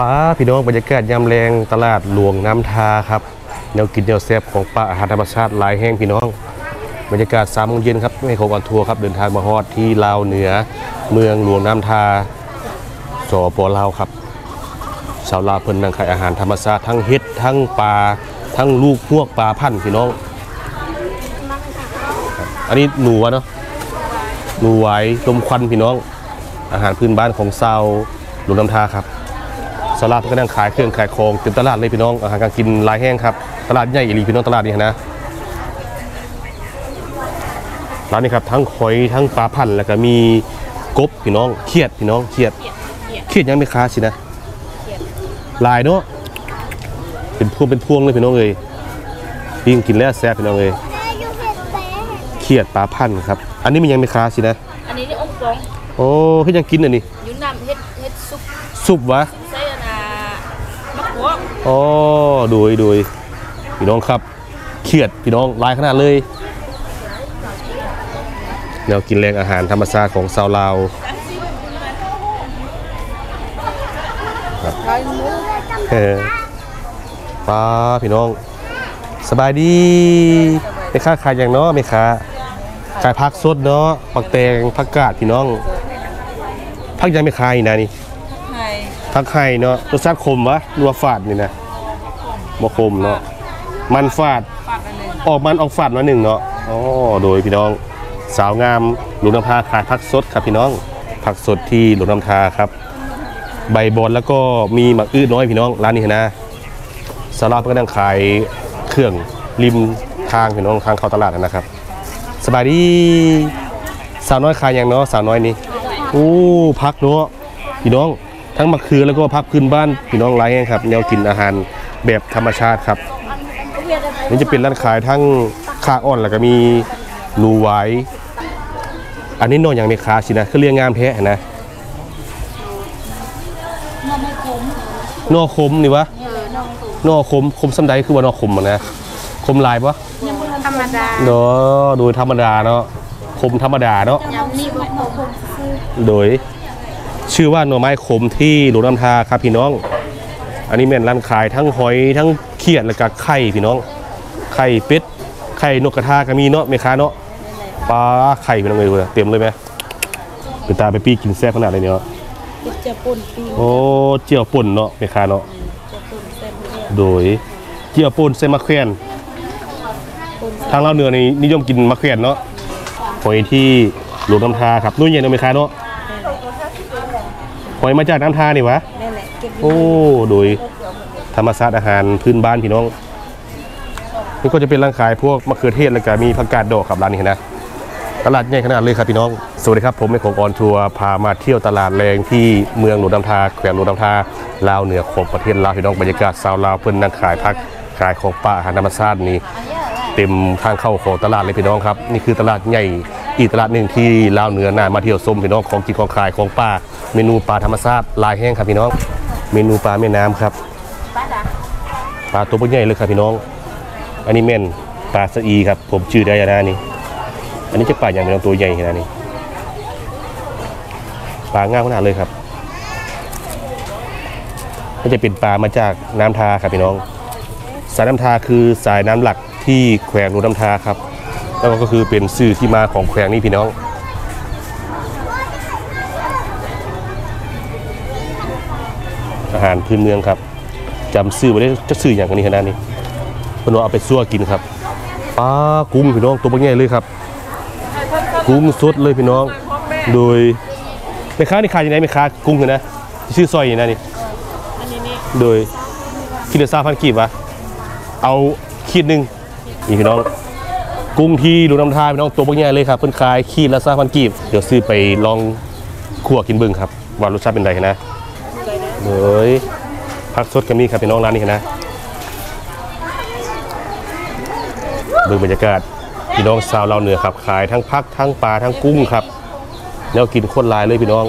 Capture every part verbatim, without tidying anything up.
ป้าพี่น้องบรรยากาศยามแรงตลาดหลวงน้ำทาครับแนวกินแนวแซ่บของป้าอาหารธรรมชาติหลายแห่งพี่น้องบรรยากาศสามโมงเย็นครับไม่ของออนทัวร์ครับเดินทางมาฮอดที่ลาวเหนือเมืองหลวงน้ำทาสปลาวครับชาวลาวเพิ่นนั่งขายอาหารธรรมชาติทั้งเฮ็ดทั้งปลาทั้งลูกพวกปลาพันธุ์พี่น้องอันนี้หนูเนาะหนูไหวลมควันพี่น้องอาหารพื้นบ้านของชาวหลวงน้ำทาครับสลาดก็นั่งขายเครื่องขายของเต็มตลาดเลยพี่น้องอาหารการกินหลายแห้งครับตลาดใหญ่อีหลีพี่น้องตลาดนี้นะร้านนี้ครับทั้งหอยทั้งปลาพันธุ์แล้วก็มีกบพี่น้องเขียดพี่น้องเขียดเขียดยังไม่ค้าสินะลายเนาะเป็นพวงเป็นพวงเลยพี่น้องเลยปิ้งกินแล้วแซ่บพี่น้องเลยเขียดปลาพันธุ์ครับอันนี้มันยังไม่ค้าสินะอันนี้นี่องฟองโอ้ที่ยังกินอันนี้ยุ่นน้ำเฮ็ดเฮ็ดซุปซุปวะใส่นาบักหัวอ๋อดูดูพี่น้องครับเขียดพี่น้องลายขนาดเลยแนวกินแรงอาหารธรรมชาติของชาวลาวเออป้าพี่น้องสบายดีไม่ค้าขายอย่างเนาะไม่ค้าขายผักสดเนาะผักแตงผักกาดพี่น้องผักยังไม่ขายนะนี่ผักไข่เนาะรสชาติขมวะรัวฝาดนี่นะมะขมเนาะมันฝาดออกมันออกฝาดมาหนึ่งเนาะอ๋อโดยพี่น้องสาวงามหลวงน้ำทาขายผักสดครับพี่น้องผักสดที่หลวงน้ำทาครับใบบอนแล้วก็มีหมักอื้อน้อยพี่น้องร้านนี้นะสลาดก็นั่งขายเครื่องริมทางพี่น้องทางเข้าตลาดนะครับสบายดีสาวน้อยขายอย่างเนาะสาวน้อยนี่โอ้พักเนาะพี่น้องทั้งมะเขือแล้วก็พักพื้นบ้านพี่น้องหลายแห่งครับแนวกินอาหารแบบธรรมชาติครับนี่จะเป็นร้านขายทั้งข้าอ่อนแล้วก็มีหนูไว้อันนี้นอกอย่างไม่ค้าสินะคือเรียงงามแท้นะนอคมนี่วะนอคมคมสัมไดคือว่านอคมนะคมลายปะธรรมดาเนาะโดยธรรมดาเนาะคมธรรมดาเนาะโดยชื่อว่าหน่อไม้ขมที่หลวงน้ำทาครับพี่น้องอันนี้แม่นร้านขายทั้งหอยทั้งเขียดแล้วก็ไข่พี่น้องไข่เป็ดไข่นกกระทาก็มีเนาะแม่ค้าเนาะปลาไข่เป็นยังไงเลยเต็มเลยไหมเป็นตาไปปี้กินแซ่บขนาดเลยเนาะเจียวป่นปีโอ้เจียวป่นเนาะแม่ค้าเนาะโดยเจียวป่นใส่มะเขือทางเราเหนือนี่นิยมกินมะเขือเนาะหอยที่หลวงน้ำทาครับนุ่นเย็นเนาะแม่ค้าเนาะหอยมาจากน้ำทานี่วะโอ้โดยธรรมชาติอาหารพื้นบ้านพี่น้องนี่ก็จะเป็นร้านขายพวกมะเขือเทศแล้วก็มีผักกาดดอกครับร้านนี้นะตลาดใหญ่ขนาดเลยครับพี่น้องสวัสดีครับผมในของออนทัวร์พามาเที่ยวตลาดแรงที่เมืองหลวงน้ำทาแขวงหลวงน้ำทาลาวเหนือของประเทศลาวพี่น้องบรรยากาศชาวลาวเพิ่นนั่งขายผักขายของป่าอาหารธรรมชาตินี่เต็มทางเข้าของตลาดเลยพี่น้องครับนี่คือตลาดใหญ่อีกตลาดหนึ่งที่ลาวเหนือน่ามาเที่ยวชมพี่น้องของกินของขายของป่าเมนูปลาธรรมชาติลายแห้งครับพี่น้องเมนูปลาแม่น้ำครับปลาตัวใหญ่เลยครับพี่น้องอันนี้แม่นปลาสะอีครับผมชื่อได้นะนี่อันนี้จะปลาอย่างเป็นตัวใหญ่ขนาดนี้ปลาง่ายขนาดเลยครับก็จะเป็นปลามาจากน้ำทาครับพี่น้องสายน้ำทาคือสายน้ำหลักที่แขวงหลวงน้ำทาครับแล้วก็คือเป็นชื่อที่มาของแขวงนี้พี่น้องอาหารพื้นเมืองครับจำชื่อไว้ได้จะชื่ออย่างนี้ขนาดนี้เพื่อนเอาไปซั่วกินครับปลากุ้งพี่น้องตัวใหญ่เลยครับกุ้งสดเลยพี่น้องโดยแม่ค้านี่ขายยังไงแม่ค้ากุ้งกันนะชื่อซอยอย่างนั้นนี่โดยคิดละซาพันกีบวะเอาขีดหนึ่งนี่พี่น้องกุ้งที่ดูน้ำทาพี่น้องตัวใหญ่เลยครับเพิ่นขายขีดละซาพันกีบเดี๋ยวซื้อไปลองคั่วกินบึ้งครับว่ารสชาติเป็นไรนะโดยผักสดก็มีครับพี่น้องร้านนี้นะเบิ่งบรรยากาศพี่น้องชาวลาวเหนือครับขายทั้งผักทั้งปลาทั้งกุ้งครับแล้วกินโคตรลายเลยพี่น้อง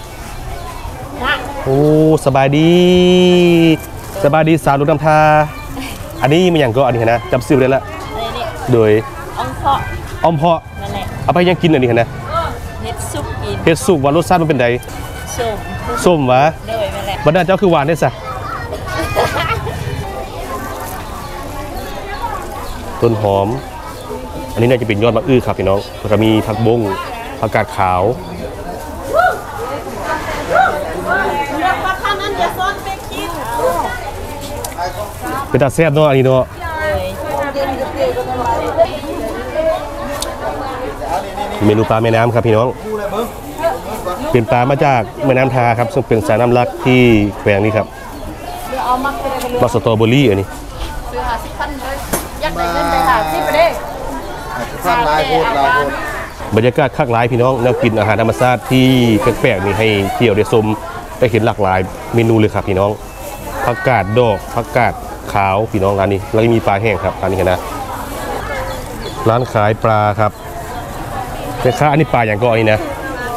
โอ้สบายดีสบายดีสาวลูกน้ำทาอันนี้มันอย่างก็อันนี้นะจำซื้อได้แล้วโดยอมเพาะอมเพาะเอาไปยังกินอันนี้นะเฮ็ดซุปกินเฮ็ดซุปว่ารสชาติมันเป็นไงส้มส้มวะบรรดาเจ้าคือหวานได้สะต้นหอมอันนี้น่าจะเป็นยอดมะอื้อครับพี่น้องแล้วก็มีผักบงผักกาดขาวเป็นตาแซ่บเนาะอันนี้เนาะเมนูปลาแม่น้ำครับพี่น้องเป็นปลามาจากแม่น้ำทาครับซึ่งเป็นสายน้ำหลักที่แขวงนี้ครับมาสตรอเบอรี่อันนี้ซื้อหาสิบพันเลยอยากได้เงินไปหาสิบไปเด้ข้างลายพูดลายพูดบรรยากาศคักหลายพี่น้องแนวกินอาหารธรรมชาติที่แปลกๆนี่ให้เที่ยวได้ชมได้เห็นหลากหลายเมนูเลยครับพี่น้องผักกาดดอกผักกาดขาวพี่น้องร้านนี้แล้วก็มีปลาแห้งครับร้านนี้นะร้านขายปลาครับแต่ค่าอันนี้ปลาอย่างก็อันนี้นะ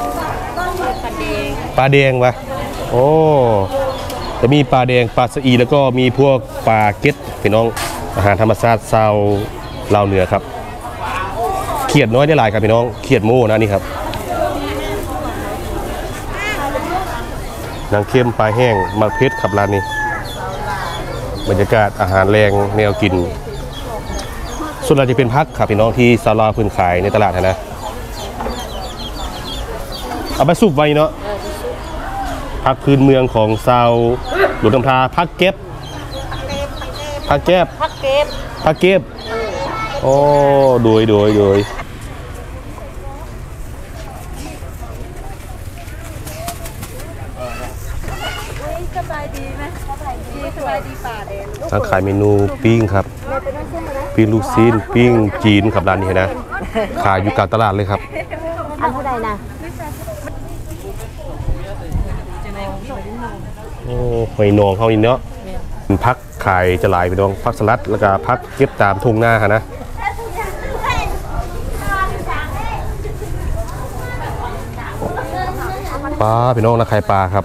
ปลาแดงวะโอ้จะมีปลาแดงปลาสะอีแล้วก็มีพวกปลาเก็ดพี่น้องอาหารธรรมชาติชาวลาวเหนือครับเขียดน้อยได้หลายครับพี่น้องเขียดโม่นะนี่ครับนางเข้มปลาแห้งมะเพชรครับร้านนี้บรรยากาศอาหารแรงแนวกินส่วนเราจะเป็นพักครับพี่น้องที่ซาลาพื้นขายในตลาดนะเอาไปสุกไว้เนาะพักพื้นเมืองของซาวหลุดน้ำพาพักเก็บพักแก็บพักเก็บพักเก็บโอ้โดยโดยโดยสบายดีไหมสบายดีสบายดีป่าเดนทางขายเมนูปิ้งครับปิ้งลูกชิ้นปิ้งจีนครับร้านนี้นะขายอยู่กลางตลาดเลยครับอันเท่าใดนะโอ้หอยนองเขานี่เนาะพักขายจะหลายพี่น้องพักสลัดแล้วก็พักเก็บตามทุ่งหน้าค่ะนะปลาพี่น้องนะขายปลาครับ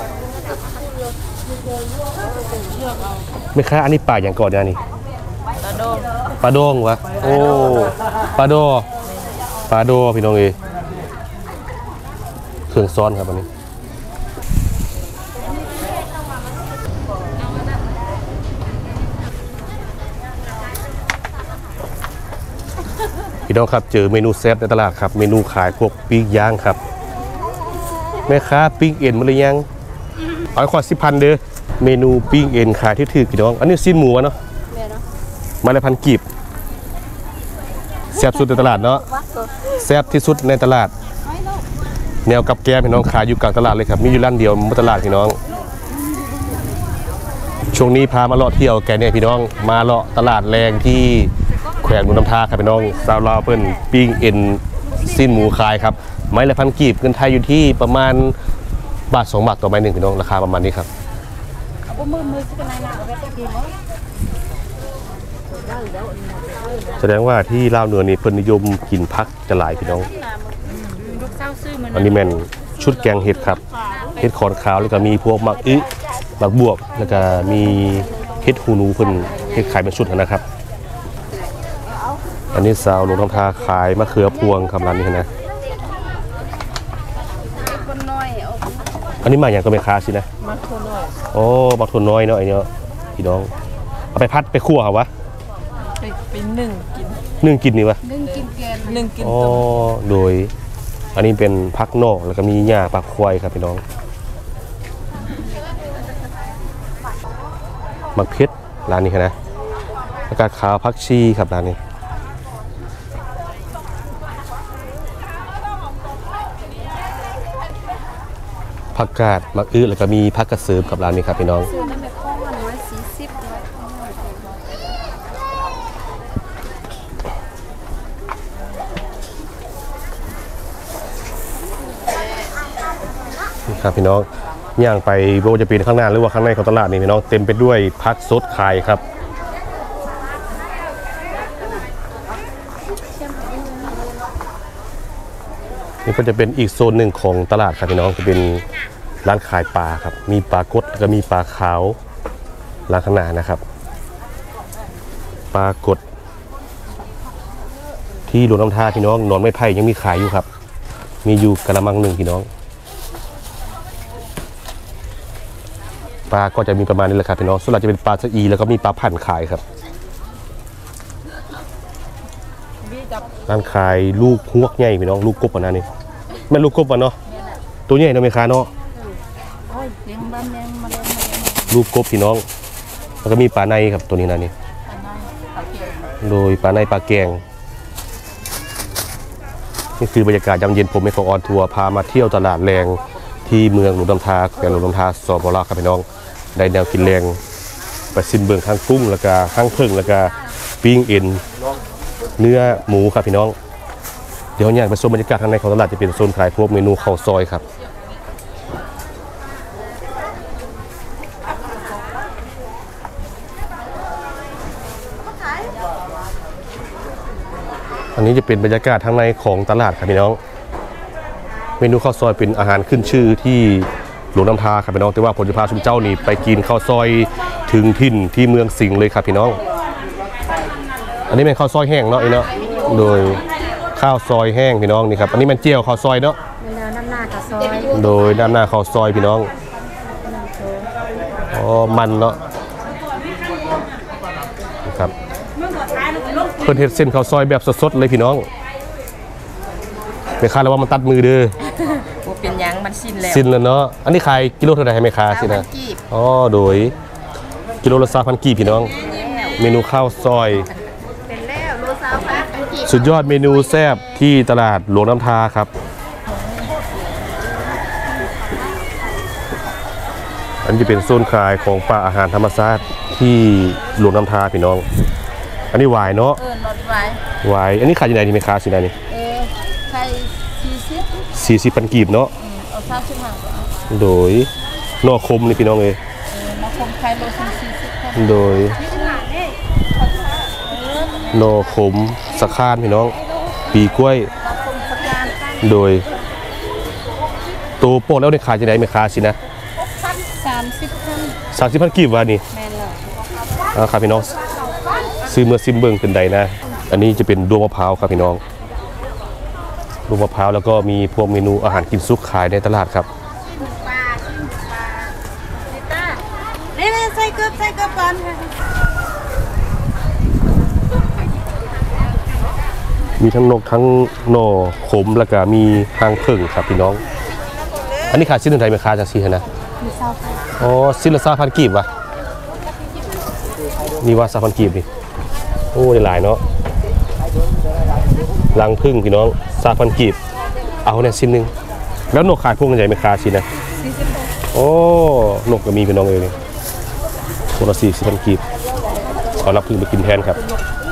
ไม่ค้าอันนี้ปลาอย่างก่อนนะนี่ปลาโดงปลาโดงวะโอ้ปลาโดปลาโดพี่น้องเอเครื่องซ้อนครับอันนี้พี่น้องครับเจอเมนูแซ่บในตลาดครับเมนูขายพวกปิ้งย่างครับแม่ค้าปิ้งเอ็นมาหรือยังเอาขวดสิบพันเด้อเมนูปิ้งเอ็นขายที่ถือพี่น้องอันนี้สิ้นหมูเนาะมาละพันกีบแซ่บสุดในตลาดเนาะแซ่บที่สุดในตลาดแนวกับแก้พี่น้องขายอยู่กลางตลาดเลยครับมีอยู่ร้านเดียวมุตลาดพี่น้องช่วงนี้พามาเลาะเที่ยวแกเนี่ยพี่น้องมาเลาะตลาดแรงที่แขวงหนุนน้ำทาครับพี่น้องซาวลาวเพิ่นปิ้งเอ็นสิ้นหมูขายครับไม้ละพันกีบเงินไทยอยู่ที่ประมาณบาทสองบาทต่อไม้หนึ่งพี่น้องราคาประมาณนี้ครับแสดงว่าที่ลาวเหนือนี่เพิ่นนิยมกินผักจะหลายพี่น้องอันนี้แม่นชุดแกงเห็ดครับเห็ดขอนขาวแล้วก็มีพวกหมักอึหมักบวบแล้วก็มีเห็ดหูหนูเพิ่นเห็ดขายเป็นชุดนะครับอันนี้สาวหลวงทองทาขายมะเขือพวงครับร้านนี้นะอันนี้มาอย่างก็ไม่ค้าสินะมะทุนน้อยโอ้มะทุนน้อยเนาะไอ้เนาะพี่น้องเอาไปพัดไปคั่วเหรอวะไปไปหนึ่งกินหนึ่งกินนี่วะหนึ่งกินแกนหนึ่งกินอ๋อโดยอันนี้เป็นพักนอกแล้วก็มีหญ้าปลาควายครับพี่น้องมักเพชรร้านนี้นะอากาศขาวพักชีครับร้านนี้ผักกาดมักอื้อแล้วก็มีผักกระเสือกับร้านนี้ครับพี่น้องนี่ครับพี่น้องย่างไปโบจะปีนข้างหน้าหรือว่าข้างในของตลาดนี่พี่น้องเต็มไปด้วยผักสดขายครับนี่ก็จะเป็นอีกโซนหนึ่งของตลาดครับพี่น้องจะเป็นร้านขายปลาครับมีปลากดแล้วก็มีปลาขาวร้านข้างหน้านะครับปลากดที่หลวงน้ำท่าพี่น้องนอนไม่ไผ่ยังมีขายอยู่ครับมีอยู่กระมังหนึ่งพี่น้องปลาก็จะมีประมาณนี้แหละครับพี่น้องส่วนใหญ่จะเป็นปลาสะอีแล้วก็มีปลาพันขายครับร้านขายลูกฮวกใหญ่พี่น้องลูกกบอันนั้นนี่แม่นลูกกบอ่ะเนาะตัวใหญ่เนาะแม่ค้าเนาะโอ้ยเลี้ยงบ้านเลี้ยงมาเลี้ยงมาเลี้ยงลูกกบพี่น้องแล้วก็มีปลาในครับตัวนี้นะนี่อันนั้นเขาเกี่ยวโดยปลาในปลาแกงนี่คือบรรยากาศยามเย็นผมไม่ขอออนทัวร์พามาเที่ยวตลาดแรงที่เมืองหลวงลำทาแขวงหลวงลำทาสปปลาวครับพี่น้องได้แนวกินแรงไปซิมเบิงข้างกุ้งแล้วก็ข้างเพิ่งแล้วก็ปิ้งเอ็นเนื้อหมูครับพี่น้องเดี๋ยวเนี่ยไปชมบรรยากาศข้างในของตลาดจะเป็นโซนขายพวกเมนูข้าวซอยครับอันนี้จะเป็นบรรยากาศข้างในของตลาดครับพี่น้องเมนูข้าวซอยเป็นอาหารขึ้นชื่อที่หลวงน้ำทาครับพี่น้องแต่ว่าผมจะพาชุมเจ้านี่ไปกินข้าวซอยถึงถิ่นที่เมืองสิงห์เลยครับพี่น้องอันนี้เป็นข้าวซอยแห้งเนาะไอ้เนาะโดยข้าวซอยแห้งพี่น้องนี่ครับอันนี้มันเจียวข้าวซอยเนาะเวลาน้ำหน้ากับซอยโดยด้านหน้าข้าวซอยพี่น้องอ๋อมันเนาะนะครับเพิ่นเฮ็ดเส้นข้าวซอยแบบสดๆเลยพี่น้องไม่คาดแล้วว่ามันตัดมือเด้อโอ้เป็นยังมันสิ้นแล้วสิ้นแล้วเนาะอันนี้ขายกิโลเท่าไหร่ให้แม่ค้าสินะกีบอ๋อโดยกิโลละสามพันกีบพี่น้อง เมนูข้าวซอยเป็นแล้วโลซาวฟ้ากีบสุดยอดเมนูแซ่บที่ตลาดหลวงน้ำทาครับ อันนี้เป็นโซนขายของป่าอาหารธรรมชาติที่หลวงน้ำทาพี่น้อง อันนี้หวายเนาะเออรถไว้หวายอันนี้ขายยังไงดีไหมค้าสินะนี่เออใครสี่สิบสี่สิบพันกีบเนาะเอาซาวชิมห่างก็เอาโดยนอกคมนี่พี่น้องเลยเออมาคมใครโลสี่สิบค่ะโดยนอขมสะข้านพี่น้อง ปีกล้วยมาคมสักการโดยตัวโปรดแล้วในขายจะได้ไหมค้าสินะสามสิบพันสามสิบพันกีบวานี่แมนเลยอ่าครับพี่น้องซื้อเมื่อซิมเบิงเป็นใดนะ อันนี้จะเป็นดวงมะพร้าวครับพี่น้องดวงมะพร้าวแล้วก็มีพวกเมนูอาหารกินซุกขายในตลาดครับปลาปลาลิต้านี่นี่ใส่เกลือใส่เกลือก่อนค่ะมีทั้งนกทั้งหน่อขมแล้วก็มีหางผึ่งครับพี่น้อง อันนี้ขายชิ้นหนึ่งไทยไหมค้าจังซีฮะนะมีซาวฟ้าอ๋อชิ้นละสามพันกีบวะนี่ว่าสามพันกีบนี่โอ้ได้หลายเนาะรังผึ้งพี่น้องสามพันกีบเอาเนี่ยชิ้นหนึ่งแล้วนกขายพวกนั้นใหญ่ไหมค้าชิ้นนะโอ้นกก็มีพี่น้องเลยนี่คนละสี่สิบพันกีบขอรับผึ้งไปกินแทนครับ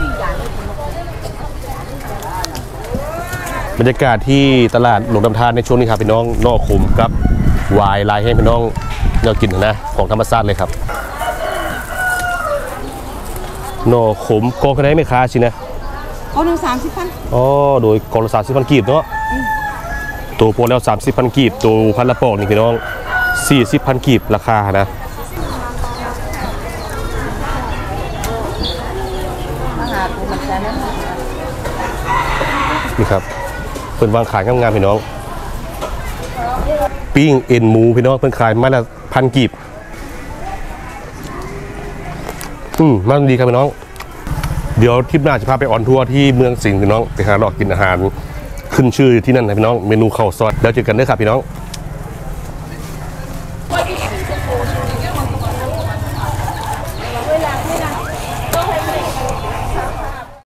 บรรยากาศที่ตลาดหลวงน้ำทานในช่วงนี้ครับพี่น้องนอกขุมกับวายลายให้พี่น้องเนากินนะของธรรมชาติเลยครับนอขมกองคะแนนไม่ค้าชินะเอาหนึ่งสามสิบพันอ๋อโดยกองละสามสิบพันกีบเนาะตัวโปรแล้วสามสิบพันกีบตัวพันละปอกนี่พี่น้องสี่สิบพันกีบราคานะมาหาปูมันจะนั่นนี่ครับเพิ่นวางขายงามๆพี่น้องปิ้งเอ็นหมูพี่น้องเพิ่นขายไม้ละพันกีบอืมมันดีครับพี่น้องเดี๋ยวทริปหน้าจะพาไปออนทัวร์ที่เมืองสิงห์พี่น้องไปหาดอกกินอาหารขึ้นชื่อที่นั่นนะพี่น้องเมนูข้าวซอยแล้วเจอกันเด้อครับพี่น้อง